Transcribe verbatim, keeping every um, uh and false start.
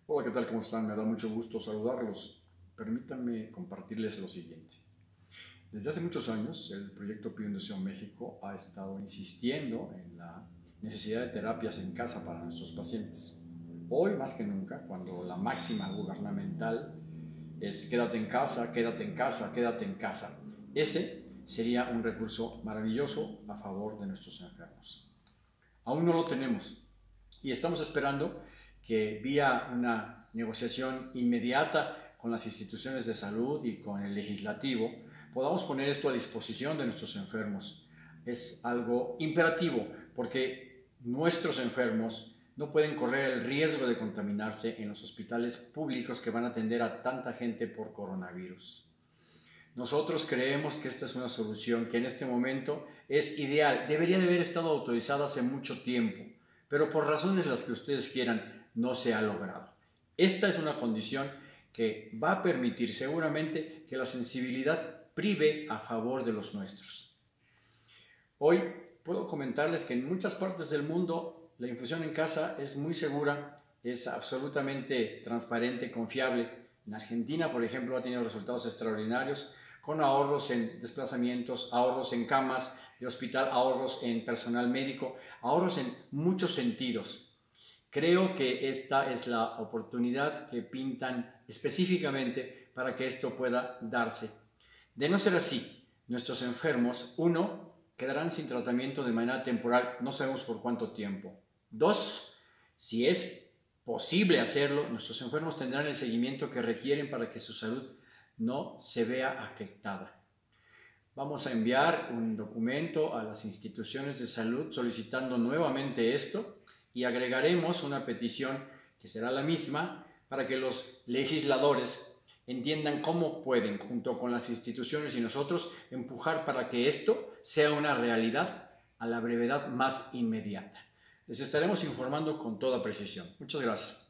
Hola, ¿qué tal? ¿Cómo están? Me da mucho gusto saludarlos. Permítanme compartirles lo siguiente. Desde hace muchos años, el proyecto Pío un Deseo México ha estado insistiendo en la necesidad de terapias en casa para nuestros pacientes. Hoy, más que nunca, cuando la máxima gubernamental es quédate en casa, quédate en casa, quédate en casa, ese sería un recurso maravilloso a favor de nuestros enfermos. Aún no lo tenemos y estamos esperando que vía una negociación inmediata con las instituciones de salud y con el legislativo podamos poner esto a disposición de nuestros enfermos. Es algo imperativo porque nuestros enfermos no pueden correr el riesgo de contaminarse en los hospitales públicos que van a atender a tanta gente por coronavirus. Nosotros creemos que esta es una solución que en este momento es ideal. Debería de haber estado autorizada hace mucho tiempo, pero por razones las que ustedes quieran no se ha logrado. Esta es una condición que va a permitir seguramente que la sensibilidad prive a favor de los nuestros. Hoy puedo comentarles que en muchas partes del mundo la infusión en casa es muy segura, es absolutamente transparente, confiable. En Argentina, por ejemplo, ha tenido resultados extraordinarios con ahorros en desplazamientos, ahorros en camas de hospital, ahorros en personal médico, ahorros en muchos sentidos. Creo que esta es la oportunidad que pintan específicamente para que esto pueda darse. De no ser así, nuestros enfermos, uno, quedarán sin tratamiento de manera temporal, no sabemos por cuánto tiempo. Dos, si es posible hacerlo, nuestros enfermos tendrán el seguimiento que requieren para que su salud no se vea afectada. Vamos a enviar un documento a las instituciones de salud solicitando nuevamente esto y agregaremos una petición que será la misma para que los legisladores entiendan cómo pueden, junto con las instituciones y nosotros, empujar para que esto sea una realidad a la brevedad más inmediata. Les estaremos informando con toda precisión. Muchas gracias.